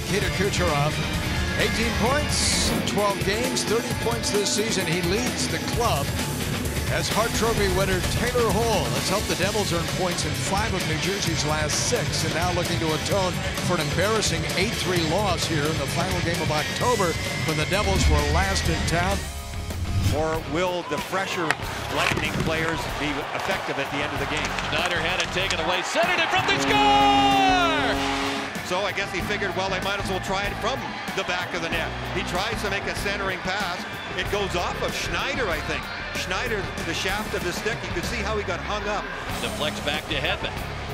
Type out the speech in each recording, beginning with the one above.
Nikita Kucherov. 18 points, 12 games, 30 points this season. He leads the club as Hart Trophy winner Taylor Hall has helped the Devils earn points in 5 of New Jersey's last 6, and now looking to atone for an embarrassing 8-3 loss here in the final game of October when the Devils were last in town. Or will the fresher Lightning players be effective at the end of the game? Schneider had it taken away, centered it from the score! So I guess he figured, well, I might as well try it from the back of the net. He tries to make a centering pass. It goes off of Schneider, I think. Schneider, the shaft of his stick, you could see how he got hung up. Deflects back to Hedman.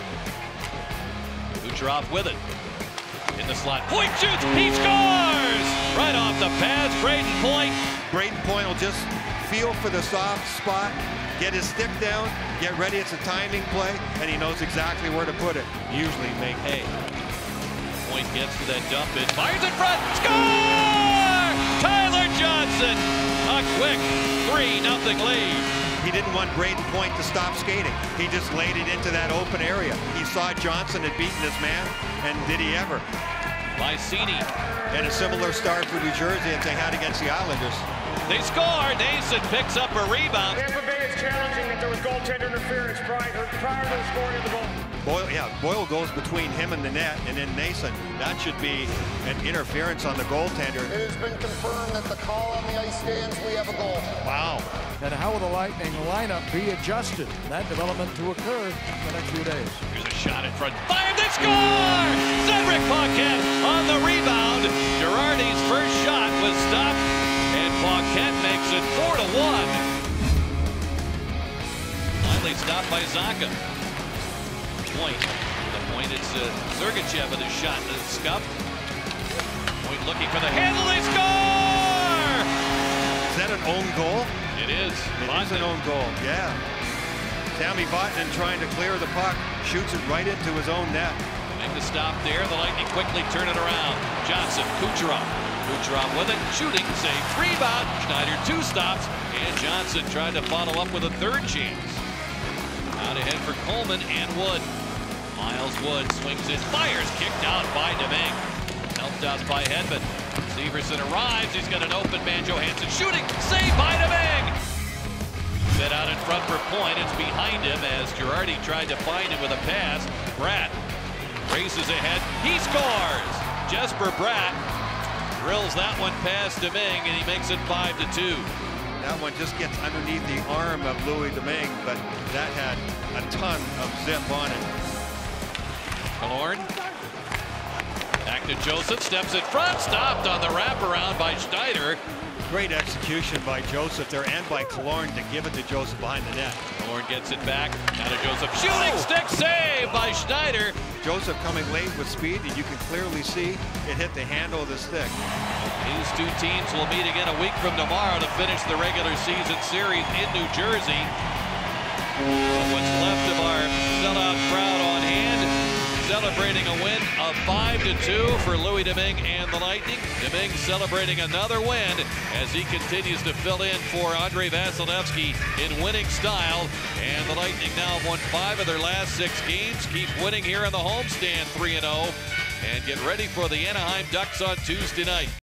Kucherov with it. In the slot. Point shoots. He scores! Right off the pass. Braden Point. Braden Point will just feel for the soft spot, get his stick down, get ready. It's a timing play, and he knows exactly where to put it. Usually make hay. Point gets to that dump in. Fires in front. Score! Tyler Johnson. A quick 3-0 lead. He didn't want Braden Point to stop skating. He just laid it into that open area. He saw Johnson had beaten his man, and did he ever? Vicini. And a similar start for New Jersey as they had against the Islanders. They score. Nason picks up a rebound. Tampa Bay is challenging that there was goaltender interference prior to the scoring of the goal. Boyle goes between him and the net, and then Nason. That should be an interference on the goaltender. It has been confirmed that the call on the ice stands. We have a goal. Wow. And how will the Lightning lineup be adjusted? That development to occur in the next few days. Here's a shot in front. Fired, they score! Cedric Paquette on the rebound. Girardi's first shot was stopped, and Paquette makes it 4-1. Finally stopped by Zacha. Point. The point is Sergachev with his shot to the scuff. Point looking for the handle. They score! Is that an own goal? It is. It is an own goal, yeah. Sammy Vatanen trying to clear the puck, shoots it right into his own net. Make the stop there. The Lightning quickly turn it around. Johnson, Kucherov. Kucherov with it, shooting, save, rebound. Schneider 2 stops, and Johnson tried to follow up with a 3rd chance. Out ahead for Coleman and Wood. Miles Wood swings it, fires, kicked out by Domingue. Helped out by Hedman. Severson arrives, he's got an open man. Johansson shooting, saved by Domingue. Set out in front for Point, it's behind him as Girardi tried to find him with a pass. Bratt races ahead, he scores! Jesper Bratt drills that one past Domingue, and he makes it 5-2. That one just gets underneath the arm of Louis Domingue, but that had a ton of zip on it. Killorn. Back to Joseph, steps in front, stopped on the wraparound by Schneider. Great execution by Joseph there and by Killorn to give it to Joseph behind the net. Killorn gets it back, now to Joseph, shooting stick save by Schneider. Joseph coming late with speed, and you can clearly see it hit the handle of the stick. These two teams will meet again a week from tomorrow to finish the regular season series in New Jersey. What's left of our sellout crowd on hand, celebrating a win of 5-2 for Louis Domingue and the Lightning. Domingue celebrating another win as he continues to fill in for Andrei Vasilevsky in winning style. And the Lightning now have won 5 of their last 6 games. Keep winning here in the homestand 3-0. And get ready for the Anaheim Ducks on Tuesday night.